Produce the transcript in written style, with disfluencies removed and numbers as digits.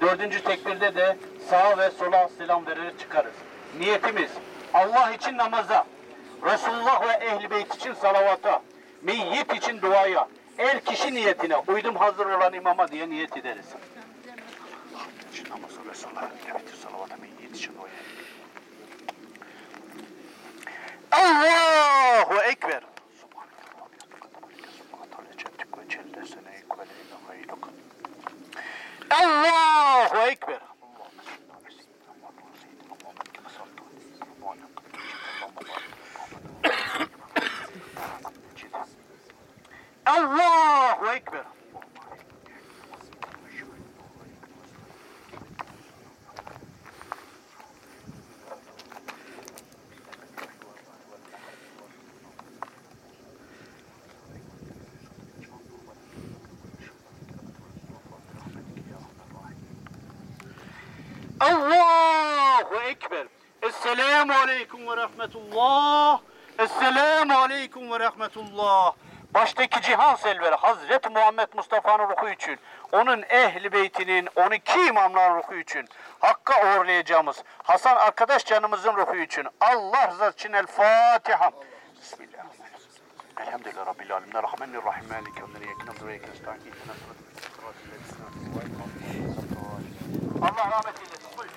Dördüncü tekbirde de sağa ve sola selam vererek çıkarız. Niyetimiz Allah için namaza, Resulullah ve Ehl-i Beyt için salavata, meyyit için duaya, er kişi niyetine, uydum hazır olan imama diye niyet ederiz. Için namazı Resulullah, evet salavata, meyyit için duaya. Allahu Ekber. Allahu Ekber. Allahu Ekber. Allahu Ekber. Esselamu Aleyküm ve Rahmetullah. Esselamu Aleyküm ve Rahmetullah. Baştaki cihan selveri Hazreti Muhammed Mustafa'nın ruhu için, onun ehli beytinin 12 imamların ruhu için, Hakk'a uğurlayacağımız Hasan arkadaş canımızın ruhu için, Allah rızası için El Fatiha. Bismillahirrahmanirrahim. Elhamdülillah Rabbil Alemin. Rahmanirrahim. Maliki yevmid din. Allah rahmet eylesin. Buyurun.